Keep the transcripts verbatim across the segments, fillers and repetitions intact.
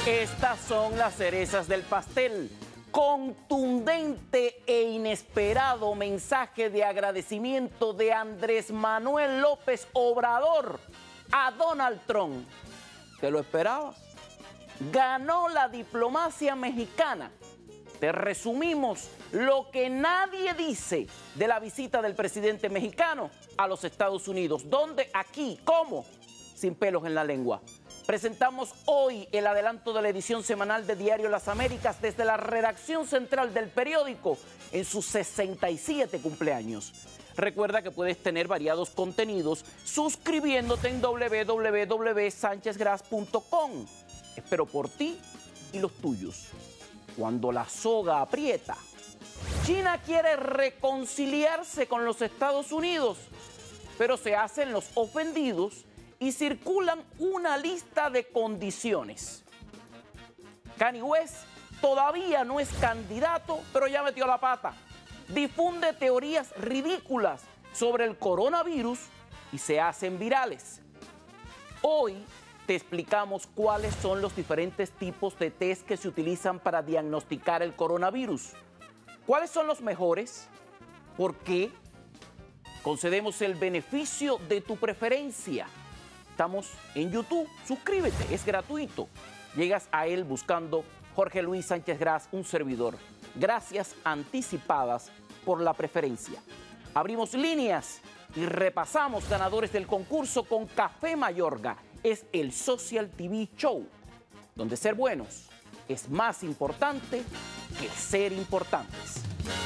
Estas son las cerezas del pastel. Contundente e inesperado mensaje de agradecimiento de Andrés Manuel López Obrador a Donald Trump. ¿Te lo esperabas? Ganó la diplomacia mexicana. Te resumimos lo que nadie dice de la visita del presidente mexicano a los Estados Unidos. ¿Dónde? Aquí. ¿Cómo? Sin pelos en la lengua. Presentamos hoy el adelanto de la edición semanal de Diario Las Américas desde la redacción central del periódico en sus sesenta y siete cumpleaños. Recuerda que puedes tener variados contenidos suscribiéndote en doble u doble u doble u punto sánchez gras punto com. Espero por ti y los tuyos. Cuando la soga aprieta, China quiere reconciliarse con los Estados Unidos, pero se hacen los ofendidos y circulan una lista de condiciones. Kanye West todavía no es candidato, pero ya metió la pata. Difunde teorías ridículas sobre el coronavirus y se hacen virales. Hoy te explicamos cuáles son los diferentes tipos de test que se utilizan para diagnosticar el coronavirus. ¿Cuáles son los mejores? ¿Por qué? Concedemos el beneficio de tu preferencia. Estamos en YouTube, suscríbete, es gratuito. Llegas a él buscando Jorge Luis Sánchez Gras, un servidor. Gracias anticipadas por la preferencia. Abrimos líneas y repasamos ganadores del concurso con Café Mayorga. Es el Social T V Show, donde ser buenos es más importante que ser importantes.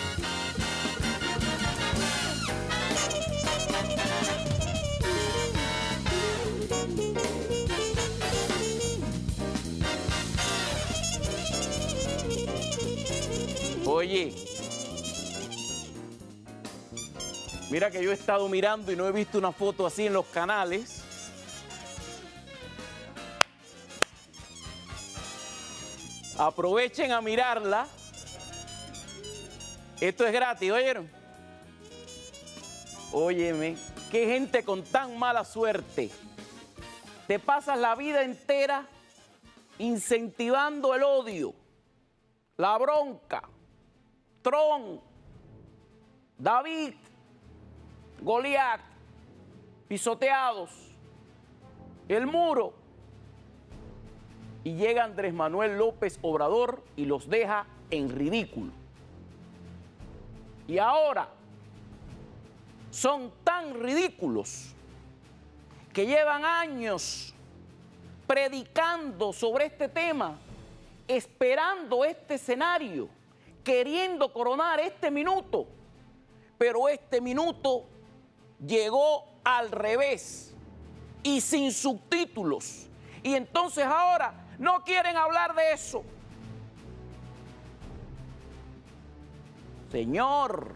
Oye, mira que yo he estado mirando y no he visto una foto así en los canales. Aprovechen a mirarla. Esto es gratis, ¿oyeron? Óyeme, qué gente con tan mala suerte. Te pasas la vida entera incentivando el odio, la bronca. Trump, David, Goliat, pisoteados, el muro. Y llega Andrés Manuel López Obrador y los deja en ridículo. Y ahora son tan ridículos que llevan años predicando sobre este tema, esperando este escenario, queriendo coronar este minuto, pero este minuto llegó al revés y sin subtítulos. Y entonces ahora no quieren hablar de eso. Señor,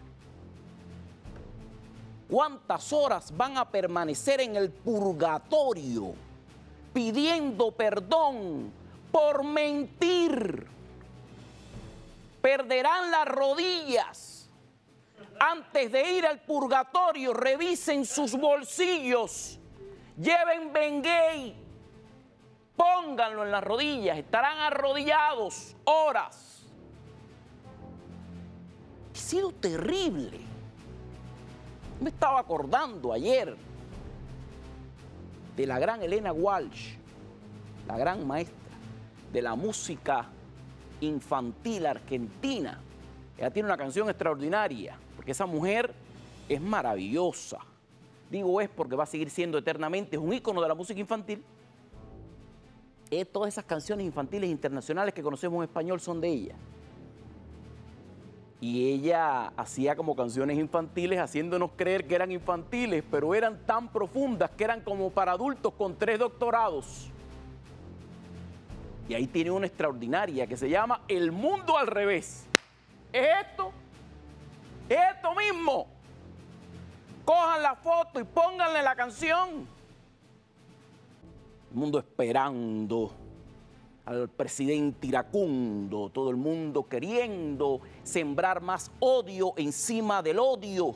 ¿cuántas horas van a permanecer en el purgatorio pidiendo perdón por mentir? Perderán las rodillas. Antes de ir al purgatorio, revisen sus bolsillos, lleven Bengay, pónganlo en las rodillas, estarán arrodillados horas. Ha sido terrible. Me estaba acordando ayer de la gran Elena Walsh, la gran maestra de la música infantil argentina. Ella tiene una canción extraordinaria, porque esa mujer es maravillosa. Digo es porque va a seguir siendo eternamente, es un ícono de la música infantil. Eh, todas esas canciones infantiles internacionales que conocemos en español son de ella. Y ella hacía como canciones infantiles, haciéndonos creer que eran infantiles, pero eran tan profundas que eran como para adultos con tres doctorados. Y ahí tiene una extraordinaria que se llama El Mundo al Revés. ¿Es esto? ¿Es esto mismo? Cojan la foto y pónganle la canción. El mundo esperando al presidente iracundo, todo el mundo queriendo sembrar más odio encima del odio,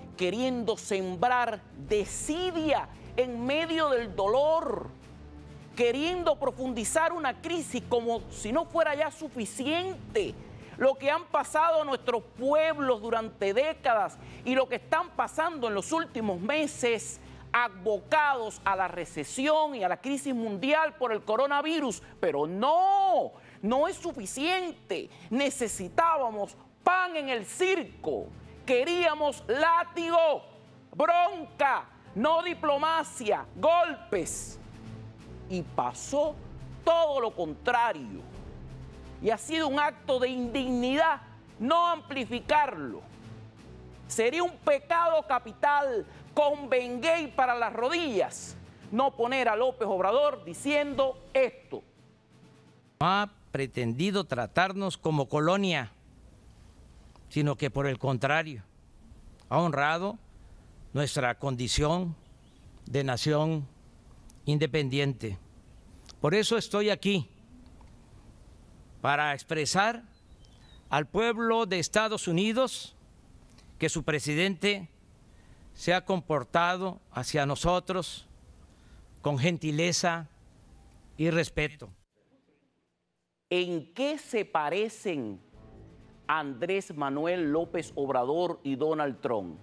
queriendo sembrar desidia en medio del dolor, queriendo profundizar una crisis como si no fuera ya suficiente lo que han pasado nuestros pueblos durante décadas y lo que están pasando en los últimos meses, abocados a la recesión y a la crisis mundial por el coronavirus. Pero no, no es suficiente. Necesitábamos pan en el circo. Queríamos látigo, bronca, no diplomacia, golpes. Y pasó todo lo contrario. Y ha sido un acto de indignidad no amplificarlo. Sería un pecado capital con Benguey para las rodillas no poner a López Obrador diciendo esto. No ha pretendido tratarnos como colonia, sino que por el contrario, ha honrado nuestra condición de nación independiente. Por eso estoy aquí, para expresar al pueblo de Estados Unidos que su presidente se ha comportado hacia nosotros con gentileza y respeto. ¿En qué se parecen Andrés Manuel López Obrador y Donald Trump?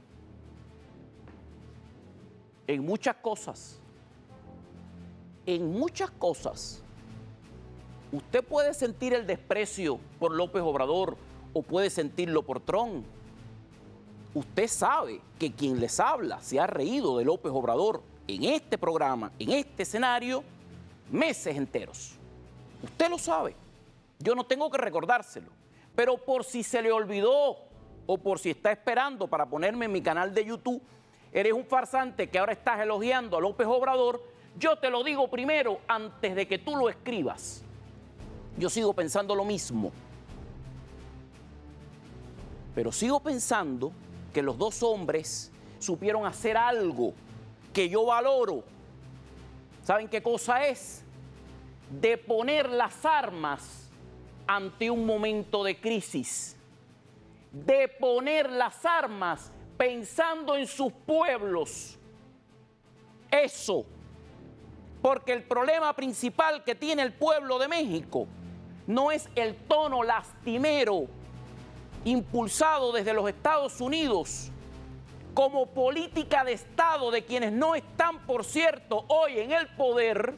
En muchas cosas. En muchas cosas. Usted puede sentir el desprecio por López Obrador o puede sentirlo por Trump. Usted sabe que quien les habla se ha reído de López Obrador en este programa, en este escenario, meses enteros. Usted lo sabe. Yo no tengo que recordárselo. Pero por si se le olvidó o por si está esperando para ponerme en mi canal de YouTube, eres un farsante que ahora estás elogiando a López Obrador, yo te lo digo primero antes de que tú lo escribas. Yo sigo pensando lo mismo. Pero sigo pensando que los dos hombres supieron hacer algo que yo valoro. ¿Saben qué cosa es? De poner las armas ante un momento de crisis. De poner las armas pensando en sus pueblos. Eso. Porque el problema principal que tiene el pueblo de México no es el tono lastimero impulsado desde los Estados Unidos como política de Estado de quienes no están, por cierto, hoy en el poder,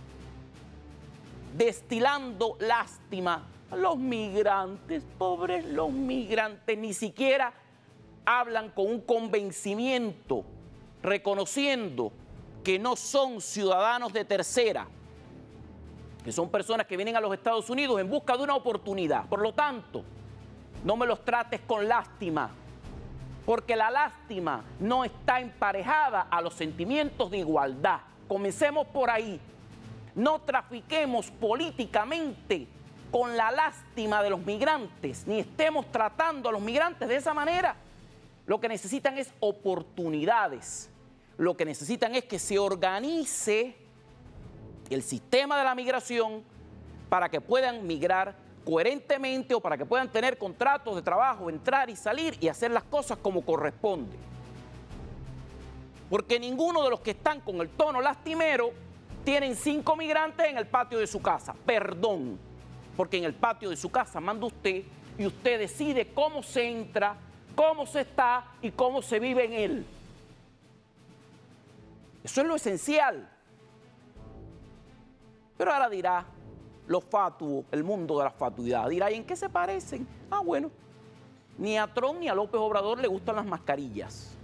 destilando lástima a los migrantes, pobres los migrantes, ni siquiera hablan con un convencimiento, reconociendo que no son ciudadanos de tercera, que son personas que vienen a los Estados Unidos en busca de una oportunidad. Por lo tanto, no me los trates con lástima, porque la lástima no está emparejada a los sentimientos de igualdad. Comencemos por ahí. No trafiquemos políticamente con la lástima de los migrantes, ni estemos tratando a los migrantes de esa manera. Lo que necesitan es oportunidades. Lo que necesitan es que se organice el sistema de la migración para que puedan migrar coherentemente o para que puedan tener contratos de trabajo, entrar y salir y hacer las cosas como corresponde. Porque ninguno de los que están con el tono lastimero tienen cinco migrantes en el patio de su casa. Perdón, porque en el patio de su casa manda usted y usted decide cómo se entra, cómo se está y cómo se vive en él. Eso es lo esencial. Pero ahora dirá los fatuos, el mundo de la fatuidad. Dirá, ¿y en qué se parecen? Ah, bueno, ni a Trump ni a López Obrador le gustan las mascarillas.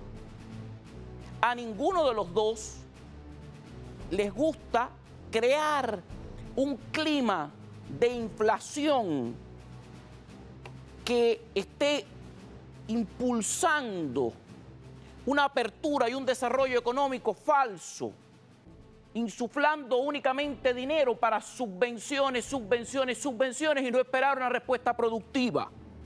A ninguno de los dos les gusta crear un clima de inflación que esté impulsando una apertura y un desarrollo económico falso, insuflando únicamente dinero para subvenciones, subvenciones, subvenciones y no esperar una respuesta productiva.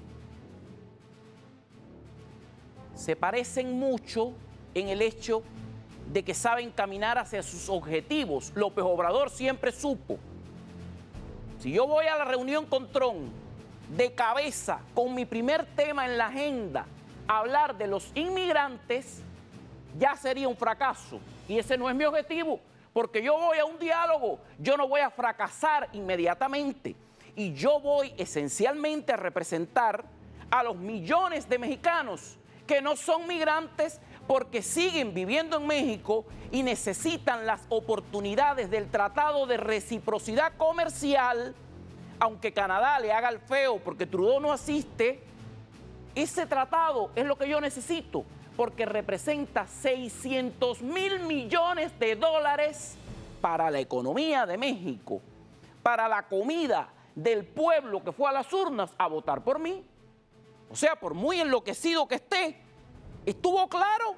Se parecen mucho en el hecho de que saben caminar hacia sus objetivos. López Obrador siempre supo. Si yo voy a la reunión con Trump de cabeza, con mi primer tema en la agenda, hablar de los inmigrantes, ya sería un fracaso. Y ese no es mi objetivo, porque yo voy a un diálogo, yo no voy a fracasar inmediatamente. Y yo voy esencialmente a representar a los millones de mexicanos que no son migrantes porque siguen viviendo en México y necesitan las oportunidades del Tratado de Reciprocidad Comercial, aunque Canadá le haga el feo porque Trudeau no asiste. Ese tratado es lo que yo necesito, porque representa seiscientos mil millones de dólares para la economía de México, para la comida del pueblo que fue a las urnas a votar por mí. O sea, por muy enloquecido que esté, estuvo claro.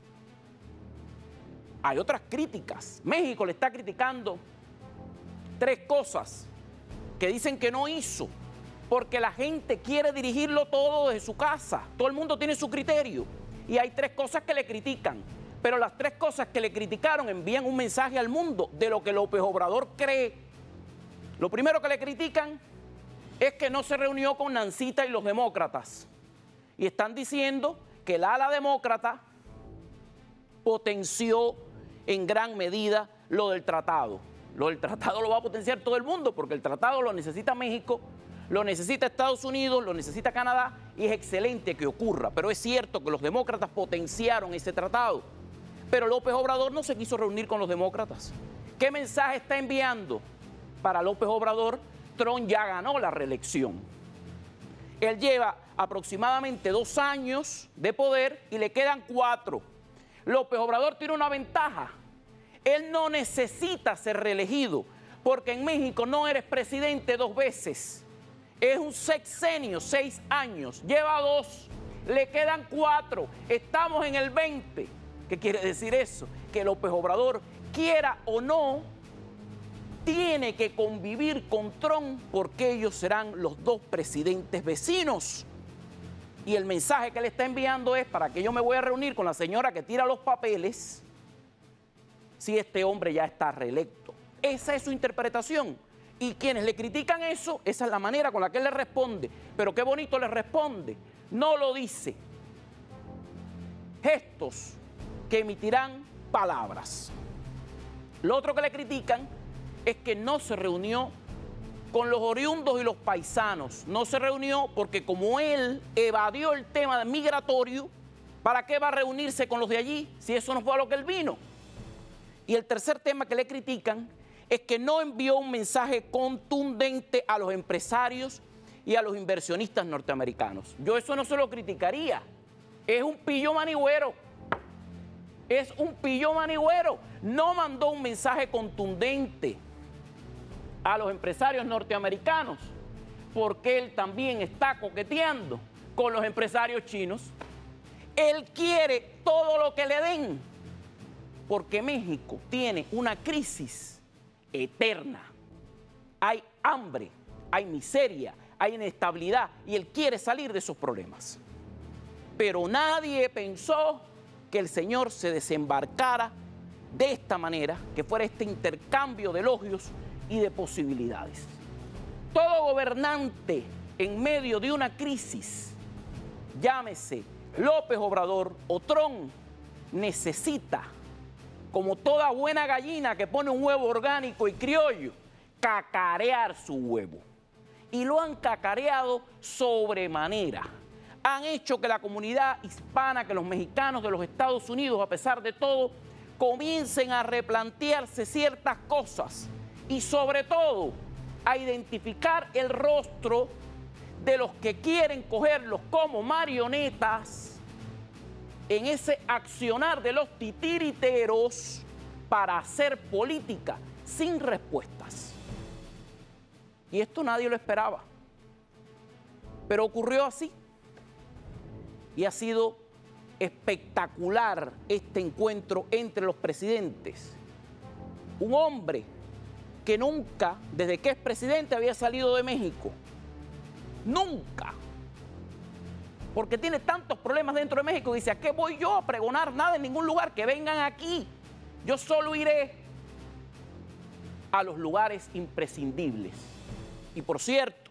Hay otras críticas. México le está criticando tres cosas que dicen que no hizo, porque la gente quiere dirigirlo todo desde su casa. Todo el mundo tiene su criterio. Y hay tres cosas que le critican. Pero las tres cosas que le criticaron envían un mensaje al mundo de lo que López Obrador cree. Lo primero que le critican es que no se reunió con Nancita y los demócratas. Y están diciendo que el ala demócrata potenció en gran medida lo del tratado. Lo del tratado lo va a potenciar todo el mundo porque el tratado lo necesita México, lo necesita Estados Unidos, lo necesita Canadá y es excelente que ocurra. Pero es cierto que los demócratas potenciaron ese tratado. Pero López Obrador no se quiso reunir con los demócratas. ¿Qué mensaje está enviando? Para López Obrador, Trump ya ganó la reelección. Él lleva aproximadamente dos años de poder y le quedan cuatro. López Obrador tiene una ventaja. Él no necesita ser reelegido, porque en México no eres presidente dos veces. Es un sexenio, seis años. Lleva dos, le quedan cuatro. Estamos en el veinte. ¿Qué quiere decir eso? Que López Obrador, quiera o no, tiene que convivir con Trump porque ellos serán los dos presidentes vecinos. Y el mensaje que le está enviando es: para que yo me voy a reunir con la señora que tira los papeles si este hombre ya está reelecto. Esa es su interpretación. Y quienes le critican eso, esa es la manera con la que él le responde. Pero qué bonito le responde. No lo dice. Gestos que emitirán palabras. Lo otro que le critican es que no se reunió con los oriundos y los paisanos. No se reunió porque como él evadió el tema migratorio, ¿para qué va a reunirse con los de allí si eso no fue a lo que él vino? Y el tercer tema que le critican es que no envió un mensaje contundente a los empresarios y a los inversionistas norteamericanos. Yo eso no se lo criticaría. Es un pillo manigüero. Es un pillo manigüero. No mandó un mensaje contundente a los empresarios norteamericanos porque él también está coqueteando con los empresarios chinos. Él quiere todo lo que le den porque México tiene una crisis eterna. Hay hambre, hay miseria, hay inestabilidad y él quiere salir de esos problemas. Pero nadie pensó que el señor se desembarcara de esta manera, que fuera este intercambio de elogios y de posibilidades. Todo gobernante en medio de una crisis, llámese López Obrador o Trump, necesita, como toda buena gallina que pone un huevo orgánico y criollo, cacarear su huevo. Y lo han cacareado sobremanera. Han hecho que la comunidad hispana, que los mexicanos de los Estados Unidos, a pesar de todo, comiencen a replantearse ciertas cosas y sobre todo a identificar el rostro de los que quieren cogerlos como marionetas en ese accionar de los titiriteros para hacer política sin respuestas. Y esto nadie lo esperaba, pero ocurrió así. Y ha sido espectacular este encuentro entre los presidentes. Un hombre que nunca, desde que es presidente, había salido de México. Nunca. Porque tiene tantos problemas dentro de México. Dice: ¿a qué voy yo a pregonar nada en ningún lugar? Que vengan aquí. Yo solo iré a los lugares imprescindibles. Y por cierto,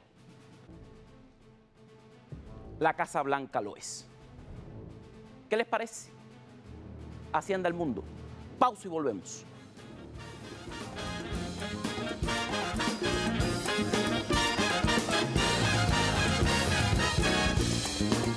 la Casa Blanca lo es. ¿Qué les parece? Así anda el mundo. Pausa y volvemos.